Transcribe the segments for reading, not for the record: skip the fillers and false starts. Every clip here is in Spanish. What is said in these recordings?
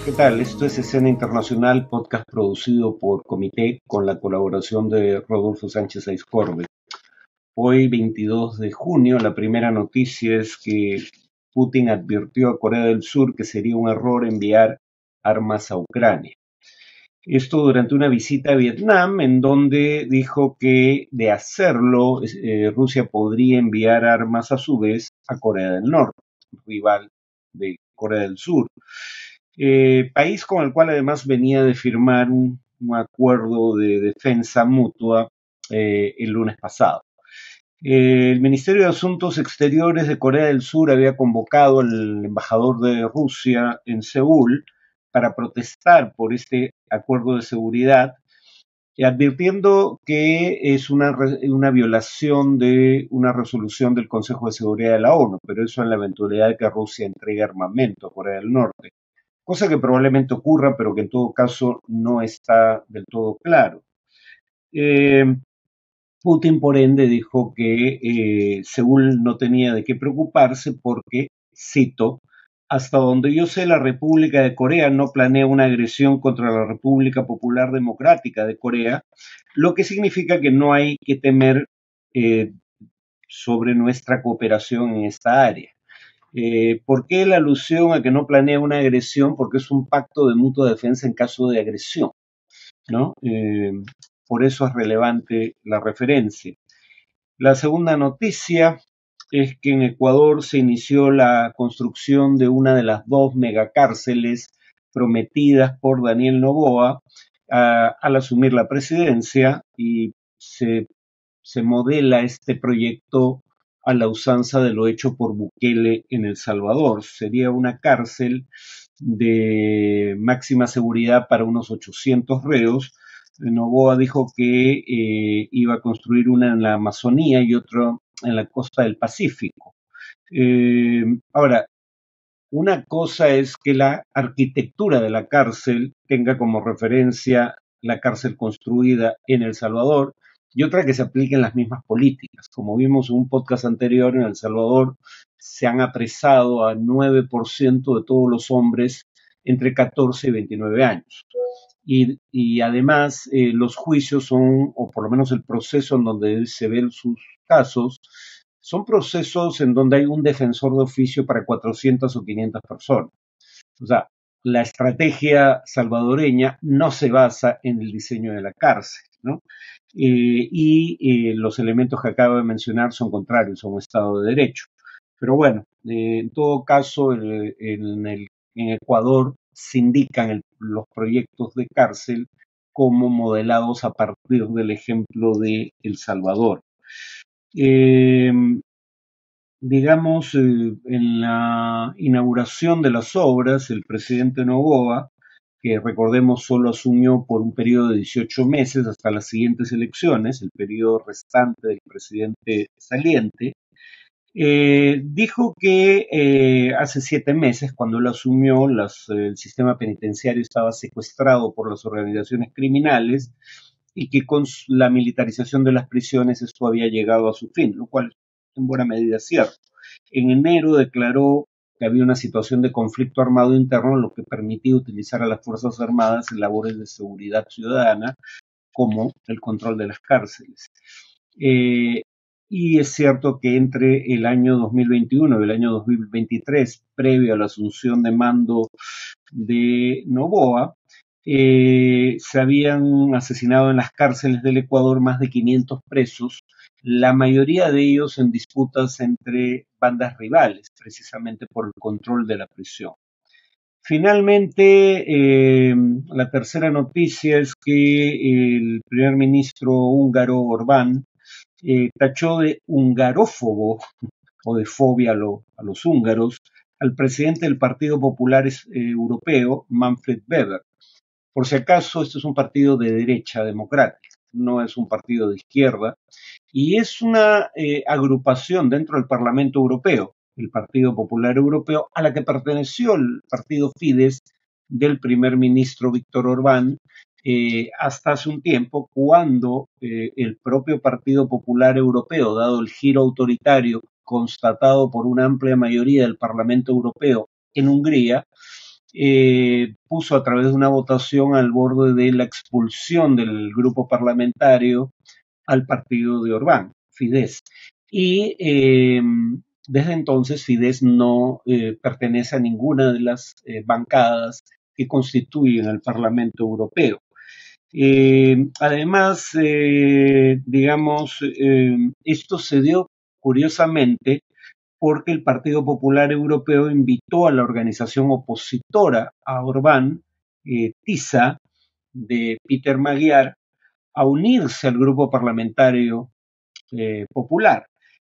¿Qué tal? Esto es Escena Internacional, podcast producido por Comité con la colaboración de Rodolfo Sánchez Aizcorbe. Hoy, 22 de junio, la primera noticia es que Putin advirtió a Corea del Sur que sería un error enviar armas a Ucrania. Esto durante una visita a Vietnam, en donde dijo que de hacerlo, Rusia podría enviar armas a su vez a Corea del Norte, rival de Corea del Sur. País con el cual además venía de firmar un acuerdo de defensa mutua el lunes pasado. El Ministerio de Asuntos Exteriores de Corea del Sur había convocado al embajador de Rusia en Seúl para protestar por este acuerdo de seguridad, advirtiendo que es una violación de una resolución del Consejo de Seguridad de la ONU, pero eso en la eventualidad de que Rusia entregue armamento a Corea del Norte, cosa que probablemente ocurra, pero que en todo caso no está del todo claro. Putin, por ende, dijo que Seúl no tenía de qué preocuparse porque, cito, hasta donde yo sé, la República de Corea no planea una agresión contra la República Popular Democrática de Corea, lo que significa que no hay que temer sobre nuestra cooperación en esta área. ¿Por qué la alusión a que no planea una agresión? Porque es un pacto de mutua defensa en caso de agresión, ¿no? Por eso es relevante la referencia. La segunda noticia es que en Ecuador se inició la construcción de una de las dos megacárceles prometidas por Daniel Noboa al asumir la presidencia, y se modela este proyecto a la usanza de lo hecho por Bukele en El Salvador. Sería una cárcel de máxima seguridad para unos 800 reos. Noboa dijo que iba a construir una en la Amazonía y otra en la costa del Pacífico. Ahora, una cosa es que la arquitectura de la cárcel tenga como referencia la cárcel construida en El Salvador, y otra que se apliquen las mismas políticas. Como vimos en un podcast anterior, en El Salvador se han apresado a 9% de todos los hombres entre 14 y 29 años. Y además los juicios son, o por lo menos el proceso en donde se ven sus casos, son procesos en donde hay un defensor de oficio para 400 o 500 personas. O sea, la estrategia salvadoreña no se basa en el diseño de la cárcel, ¿no? Los elementos que acabo de mencionar son contrarios a un Estado de Derecho. Pero bueno, en todo caso, en Ecuador se indican los proyectos de cárcel como modelados a partir del ejemplo de El Salvador. Digamos, en la inauguración de las obras, el presidente Noboa, que recordemos solo asumió por un periodo de 18 meses hasta las siguientes elecciones, el periodo restante del presidente saliente, dijo que hace 7 meses, cuando él asumió, el sistema penitenciario estaba secuestrado por las organizaciones criminales y que con la militarización de las prisiones esto había llegado a su fin, lo cual en buena medida es cierto. En enero declaró que había una situación de conflicto armado interno, lo que permitía utilizar a las Fuerzas Armadas en labores de seguridad ciudadana, como el control de las cárceles. Y es cierto que entre el año 2021 y el año 2023, previo a la asunción de mando de Noboa, se habían asesinado en las cárceles del Ecuador más de 500 presos, la mayoría de ellos en disputas entre bandas rivales, precisamente por el control de la prisión. Finalmente, la tercera noticia es que el primer ministro húngaro Orbán tachó de hungarófobo o de fobia a los húngaros al presidente del Partido Popular Europeo, Manfred Weber. Por si acaso, esto es un partido de derecha democrática, no es un partido de izquierda, y es una agrupación dentro del Parlamento Europeo, el Partido Popular Europeo, a la que perteneció el partido Fidesz del primer ministro Víctor Orbán hasta hace un tiempo, cuando el propio Partido Popular Europeo, dado el giro autoritario constatado por una amplia mayoría del Parlamento Europeo en Hungría, puso a través de una votación al borde de la expulsión del grupo parlamentario al partido de Orbán, Fidesz. Y desde entonces Fidesz no pertenece a ninguna de las bancadas que constituyen el Parlamento Europeo. Además, digamos, esto se dio curiosamente porque el Partido Popular Europeo invitó a la organización opositora a Orbán, TISA, de Peter Magyar, a unirse al grupo parlamentario popular.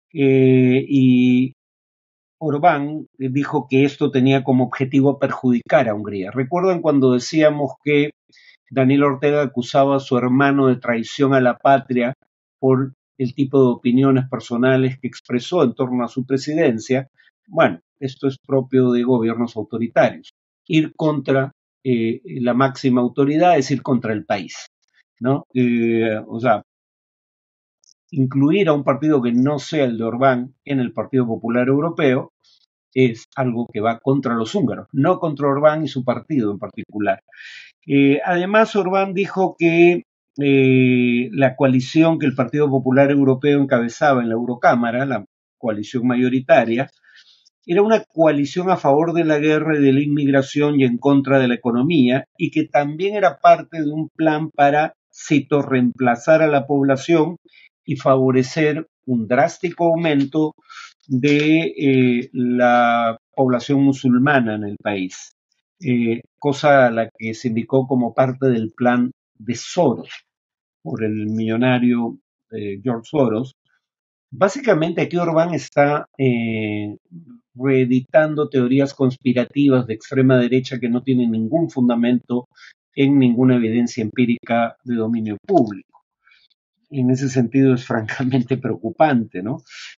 Y Orbán dijo que esto tenía como objetivo perjudicar a Hungría. ¿Recuerdan cuando decíamos que Daniel Ortega acusaba a su hermano de traición a la patria por el tipo de opiniones personales que expresó en torno a su presidencia? Bueno, esto es propio de gobiernos autoritarios. Ir contra la máxima autoridad es ir contra el país, ¿no? O sea, incluir a un partido que no sea el de Orbán en el Partido Popular Europeo es algo que va contra los húngaros, no contra Orbán y su partido en particular. Además, Orbán dijo que la coalición que el Partido Popular Europeo encabezaba en la Eurocámara, la coalición mayoritaria, era una coalición a favor de la guerra y de la inmigración y en contra de la economía, y que también era parte de un plan para, cito, reemplazar a la población y favorecer un drástico aumento de la población musulmana en el país, cosa a la que se indicó como parte del plan de Soros por el millonario George Soros. Básicamente aquí Orbán está reeditando teorías conspirativas de extrema derecha que no tienen ningún fundamento en ninguna evidencia empírica de dominio público. En ese sentido es francamente preocupante, ¿no?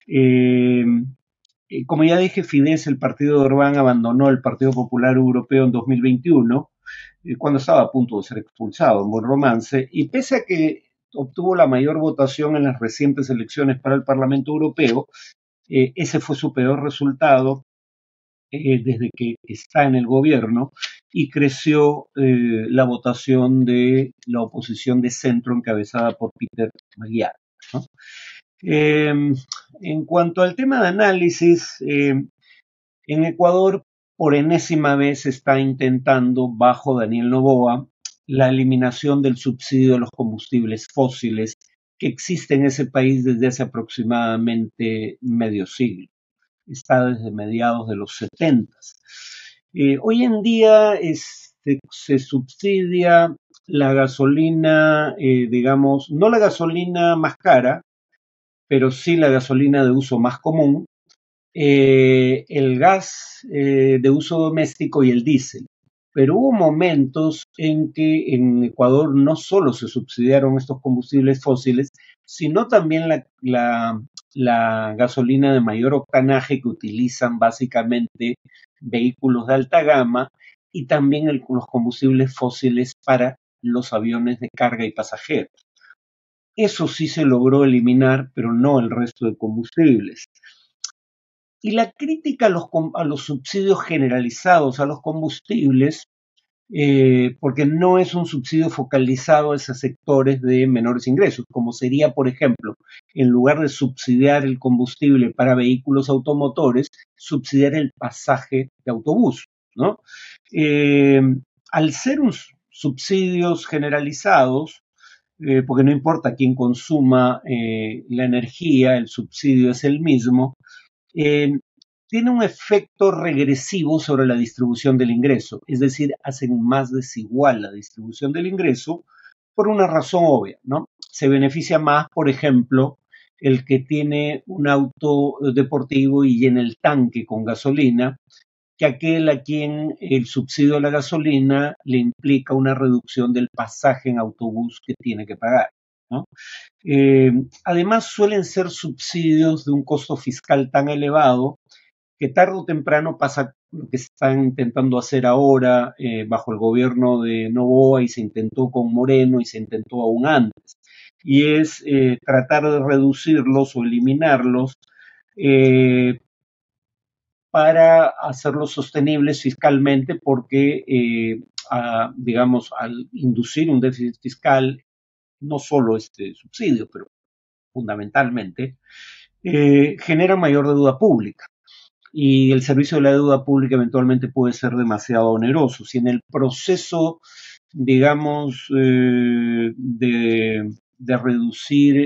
Como ya dije, Fidesz, el partido de Orbán, abandonó el Partido Popular Europeo en 2021, cuando estaba a punto de ser expulsado en buen romance, y pese a que obtuvo la mayor votación en las recientes elecciones para el Parlamento Europeo, ese fue su peor resultado desde que está en el gobierno, y creció la votación de la oposición de centro encabezada por Peter Magyar, ¿no? En cuanto al tema de análisis, en Ecuador por enésima vez está intentando, bajo Daniel Noboa, la eliminación del subsidio de los combustibles fósiles que existe en ese país desde hace aproximadamente medio siglo. Está desde mediados de los 70. Hoy en día se subsidia la gasolina, digamos, no la gasolina más cara, pero sí la gasolina de uso más común, el gas de uso doméstico y el diésel. Pero hubo momentos en que en Ecuador no solo se subsidiaron estos combustibles fósiles, sino también la gasolina de mayor octanaje que utilizan básicamente vehículos de alta gama, y también los combustibles fósiles para los aviones de carga y pasajeros. Eso sí se logró eliminar, pero no el resto de combustibles. Y la crítica a los subsidios generalizados a los combustibles, porque no es un subsidio focalizado a esos sectores de menores ingresos, como sería, por ejemplo, en lugar de subsidiar el combustible para vehículos automotores, subsidiar el pasaje de autobús, ¿no? Al ser subsidios generalizados, porque no importa quién consuma la energía, el subsidio es el mismo, tiene un efecto regresivo sobre la distribución del ingreso, es decir, hacen más desigual la distribución del ingreso por una razón obvia, ¿no? Se beneficia más, por ejemplo, el que tiene un auto deportivo y llena el tanque con gasolina, que aquel a quien el subsidio a la gasolina le implica una reducción del pasaje en autobús que tiene que pagar, ¿no? Además, suelen ser subsidios de un costo fiscal tan elevado que tarde o temprano pasa lo que están intentando hacer ahora bajo el gobierno de Noboa, y se intentó con Moreno y se intentó aún antes, y es tratar de reducirlos o eliminarlos para hacerlos sostenibles fiscalmente porque, digamos, al inducir un déficit fiscal, no solo este subsidio, pero fundamentalmente, genera mayor deuda pública y el servicio de la deuda pública eventualmente puede ser demasiado oneroso. Si en el proceso, digamos, de reducir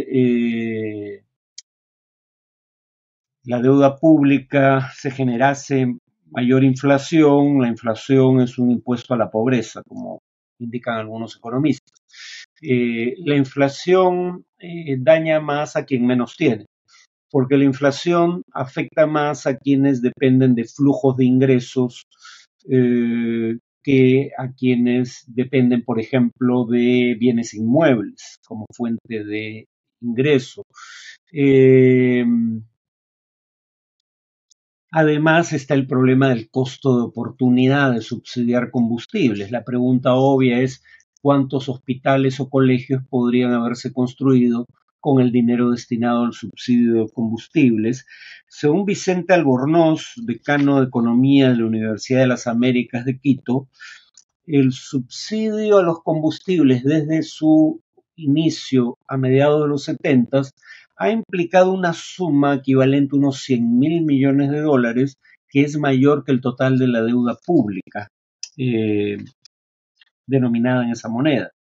la deuda pública se generase mayor inflación, la inflación es un impuesto a la pobreza, como indican algunos economistas. La inflación daña más a quien menos tiene, porque la inflación afecta más a quienes dependen de flujos de ingresos que a quienes dependen, por ejemplo, de bienes inmuebles como fuente de ingreso. Eh, Además está el problema del costo de oportunidad de subsidiar combustibles. La pregunta obvia es cuántos hospitales o colegios podrían haberse construido con el dinero destinado al subsidio de combustibles. Según Vicente Albornoz, decano de Economía de la Universidad de las Américas de Quito, el subsidio a los combustibles desde su inicio a mediados de los 70 ha implicado una suma equivalente a unos 100.000 millones de dólares, que es mayor que el total de la deuda pública eh, denominada en esa moneda.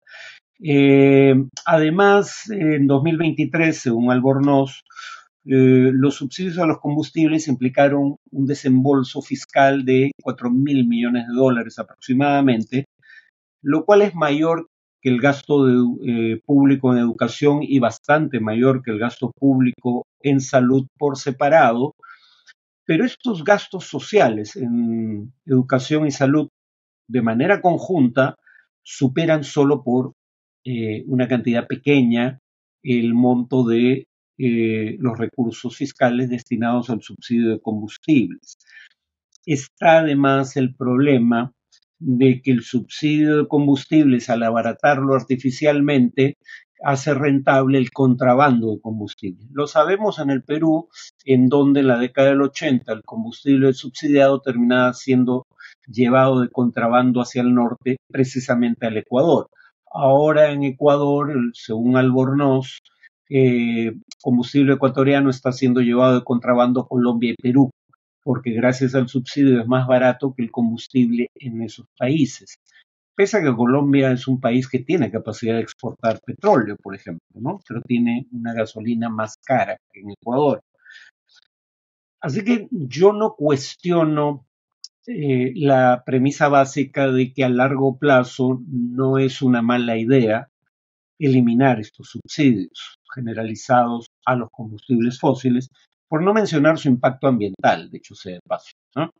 Además, en 2023, según Albornoz, los subsidios a los combustibles implicaron un desembolso fiscal de 4.000 millones de dólares aproximadamente, lo cual es mayor que el gasto público en educación y bastante mayor que el gasto público en salud por separado, pero estos gastos sociales en educación y salud de manera conjunta superan solo por una cantidad pequeña el monto de los recursos fiscales destinados al subsidio de combustibles. Está además el problema de que el subsidio de combustibles, al abaratarlo artificialmente, hace rentable el contrabando de combustible. Lo sabemos en el Perú, en donde en la década del 80 el combustible subsidiado terminaba siendo llevado de contrabando hacia el norte, precisamente al Ecuador. Ahora en Ecuador, según Albornoz, combustible ecuatoriano está siendo llevado de contrabando a Colombia y Perú, porque gracias al subsidio es más barato que el combustible en esos países. Pese a que Colombia es un país que tiene capacidad de exportar petróleo, por ejemplo, ¿no? Pero tiene una gasolina más cara que en Ecuador. Así que yo no cuestiono la premisa básica de que a largo plazo no es una mala idea eliminar estos subsidios generalizados a los combustibles fósiles, por no mencionar su impacto ambiental, de hecho sea de paso, ¿no?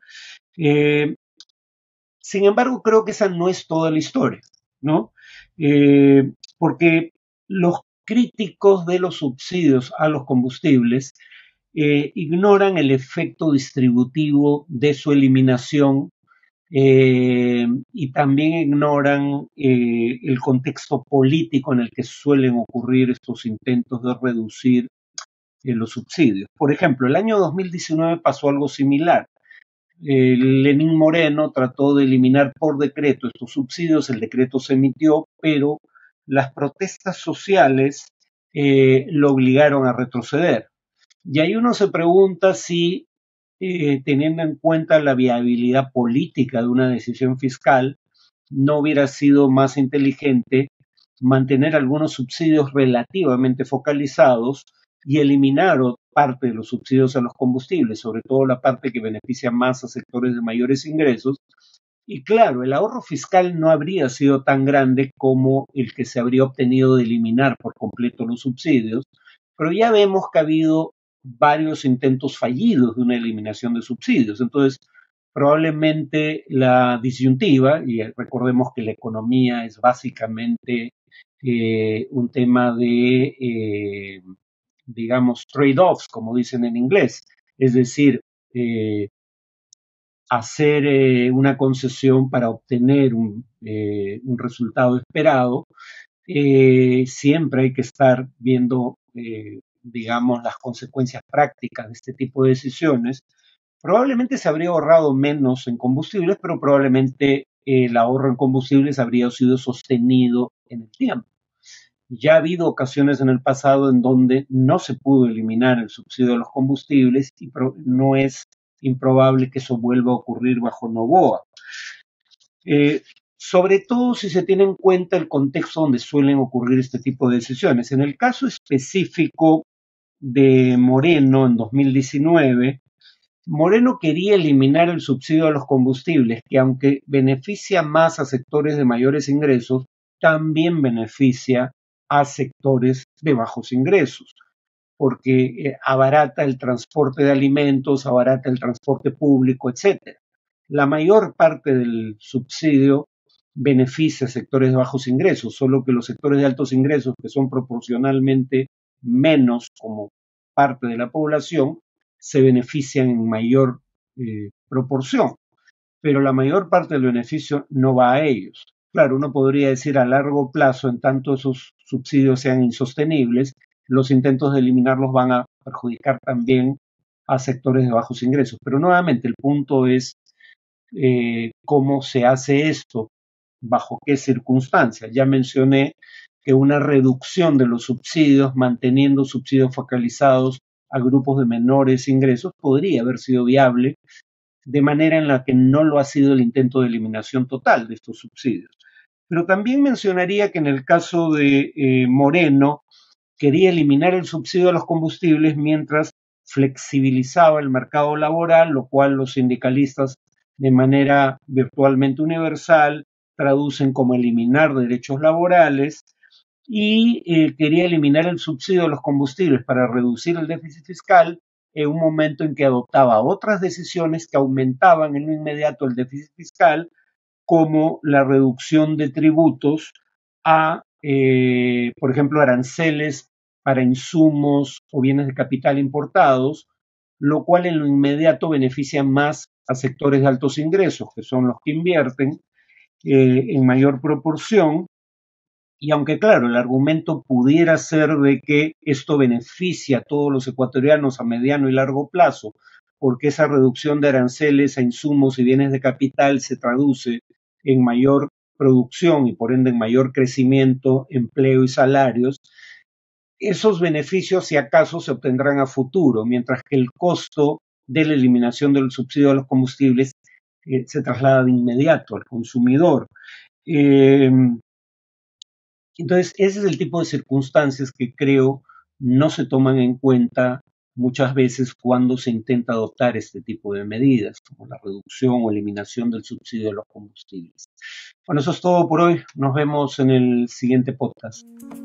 Sin embargo, creo que esa no es toda la historia, ¿no? Porque los críticos de los subsidios a los combustibles ignoran el efecto distributivo de su eliminación y también ignoran el contexto político en el que suelen ocurrir estos intentos de reducir los subsidios. Por ejemplo, el año 2019 pasó algo similar. Lenín Moreno trató de eliminar por decreto estos subsidios, el decreto se emitió, pero las protestas sociales lo obligaron a retroceder. Y ahí uno se pregunta si, teniendo en cuenta la viabilidad política de una decisión fiscal, no hubiera sido más inteligente mantener algunos subsidios relativamente focalizados y eliminar parte de los subsidios a los combustibles, sobre todo la parte que beneficia más a sectores de mayores ingresos. Y claro, el ahorro fiscal no habría sido tan grande como el que se habría obtenido de eliminar por completo los subsidios, pero ya vemos que ha habido varios intentos fallidos de una eliminación de subsidios. Entonces, probablemente la disyuntiva, y recordemos que la economía es básicamente un tema de, digamos, trade-offs, como dicen en inglés, es decir, hacer una concesión para obtener un resultado esperado, siempre hay que estar viendo, digamos, las consecuencias prácticas de este tipo de decisiones, Probablemente se habría ahorrado menos en combustibles, pero probablemente el ahorro en combustibles habría sido sostenido en el tiempo. Ya ha habido ocasiones en el pasado en donde no se pudo eliminar el subsidio de los combustibles y no es improbable que eso vuelva a ocurrir bajo Noboa. Eh, Sobre todo si se tiene en cuenta el contexto donde suelen ocurrir este tipo de decisiones. En el caso específico de Moreno en 2019, Moreno quería eliminar el subsidio a los combustibles, que aunque beneficia más a sectores de mayores ingresos, también beneficia a sectores de bajos ingresos, porque abarata el transporte de alimentos, abarata el transporte público, etcétera. La mayor parte del subsidio beneficia a sectores de bajos ingresos, solo que los sectores de altos ingresos, que son proporcionalmente menos como parte de la población, se benefician en mayor proporción, pero la mayor parte del beneficio no va a ellos. Claro, uno podría decir a largo plazo, en tanto esos subsidios sean insostenibles, los intentos de eliminarlos van a perjudicar también a sectores de bajos ingresos. Pero nuevamente el punto es cómo se hace esto, bajo qué circunstancias. Ya mencioné que una reducción de los subsidios, manteniendo subsidios focalizados a grupos de menores ingresos, podría haber sido viable, de manera en la que no lo ha sido el intento de eliminación total de estos subsidios. Pero también mencionaría que en el caso de Moreno, quería eliminar el subsidio a los combustibles mientras flexibilizaba el mercado laboral, lo cual los sindicalistas de manera virtualmente universal traducen como eliminar derechos laborales, y quería eliminar el subsidio a los combustibles para reducir el déficit fiscal en un momento en que adoptaba otras decisiones que aumentaban en lo inmediato el déficit fiscal, como la reducción de tributos a, por ejemplo, aranceles para insumos o bienes de capital importados, lo cual en lo inmediato beneficia más a sectores de altos ingresos, que son los que invierten en mayor proporción. Y aunque claro, el argumento pudiera ser de que esto beneficia a todos los ecuatorianos a mediano y largo plazo, porque esa reducción de aranceles a insumos y bienes de capital se traduce en mayor producción y por ende en mayor crecimiento, empleo y salarios, esos beneficios si acaso se obtendrán a futuro, mientras que el costo de la eliminación del subsidio a los combustibles se traslada de inmediato al consumidor. Eh, entonces, ese es el tipo de circunstancias que creo no se toman en cuenta muchas veces cuando se intenta adoptar este tipo de medidas, como la reducción o eliminación del subsidio de los combustibles. Bueno, eso es todo por hoy. Nos vemos en el siguiente podcast.